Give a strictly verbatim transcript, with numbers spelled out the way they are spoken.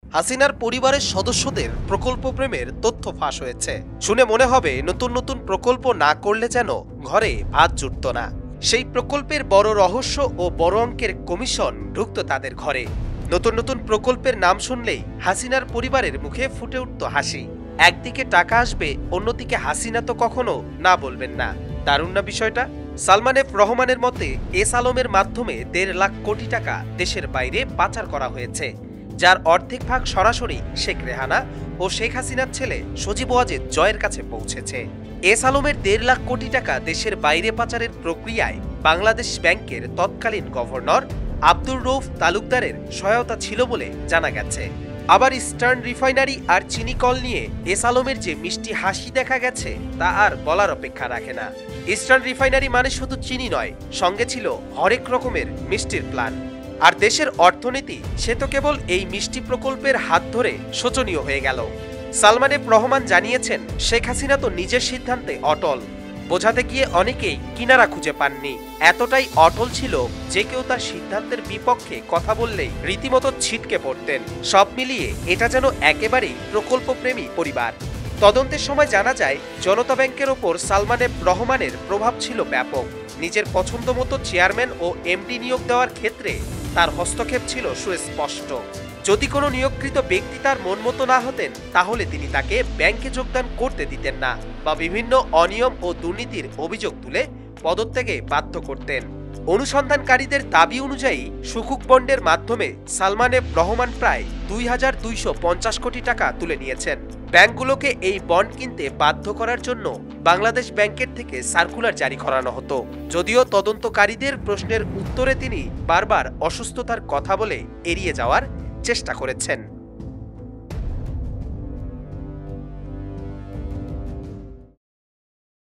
হাসিনার পরিবারের সদস্যদের প্রকল্প প্রেমের তথ্য ফাঁস হয়েছে। শুনে মনে হবে নতুন নতুন প্রকল্প না করলে যেন ঘরে ভাত জুটত না। সেই প্রকল্পের বড় রহস্য ও বড় অঙ্কের কমিশন ঢুকত তাদের ঘরে। নতুন নতুন প্রকল্পের নাম শুনলেই হাসিনার পরিবারের মুখে ফুটে উঠত হাসি। একদিকে টাকা আসবে, অন্যদিকে হাসিনা তো কখনো না বলবেন না। দারুণ না বিষয়টা? সালমান এফ রহমানের মতে এস আলমের মাধ্যমে দেড় লাখ কোটি টাকা দেশের বাইরে পাচার করা হয়েছে, যার অর্ধেক ভাগ সরাসরি শেখ রেহানা ও শেখ হাসিনার ছেলে সজীব ওয়াজেদ জয়ের কাছে পৌঁছেছে। এস আলমের দেড় লাখ কোটি টাকা দেশের বাইরে পাচারের প্রক্রিয়ায় বাংলাদেশ ব্যাংকের তৎকালীন গভর্নর আব্দুর রউফ তালুকদারের সহায়তা ছিল বলে জানা গেছে। আবার ইস্টার্ন রিফাইনারি আর চিনি কল নিয়ে এস আলমের যে মিষ্টি হাসি দেখা গেছে তা আর বলার অপেক্ষা রাখে না। ইস্টার্ন রিফাইনারি মানে শুধু চিনি নয়, সঙ্গে ছিল হরেক রকমের মিষ্টির প্ল্যান। আর দেশের অর্থনীতি সে তো কেবল এই মিষ্টি প্রকল্পের হাত ধরে শোচনীয় হয়ে গেল। সালমান এফ রহমান জানিয়েছেন, শেখ হাসিনা তো নিজের সিদ্ধান্তে অটল। বোঝাতে গিয়ে অনেকেই কিনারা খুঁজে পাননি। এতটাই অটল ছিল যে কেউ তার সিদ্ধান্তের বিপক্ষে কথা বললেই রীতিমতো ছিটকে পড়তেন। সব মিলিয়ে এটা যেন একেবারেই প্রকল্পপ্রেমী পরিবার। তদন্তের সময় জানা যায়, জনতা ব্যাংকের ওপর সালমান এফ রহমানের প্রভাব ছিল ব্যাপক। নিজের পছন্দ মতো চেয়ারম্যান ও এমডি নিয়োগ দেওয়ার ক্ষেত্রে তার হস্তক্ষেপ ছিল সুস্পষ্ট। যদি কোনো নিয়োগকৃত ব্যক্তি তার মন মতো না হতেন, তাহলে তিনি তাকে ব্যাংকে যোগদান করতে দিতেন না বা বিভিন্ন অনিয়ম ও দুর্নীতির অভিযোগ তুলে পদত্যাগে বাধ্য করতেন। অনুসন্ধানকারীদের দাবি অনুযায়ী সুকুক বন্ডের মাধ্যমে সালমান এফ রহমান প্রায় দুই হাজার দুইশো পঞ্চাশ কোটি টাকা তুলে নিয়েছেন। ব্যাংকগুলোকে এই বন্ড কিনতে বাধ্য করার জন্য বাংলাদেশ ব্যাংকের থেকে সার্কুলার জারি করানো হতো। যদিও তদন্তকারীদের প্রশ্নের উত্তরে তিনি বারবার অসুস্থতার কথা বলে এড়িয়ে যাওয়ার চেষ্টা করেছেন।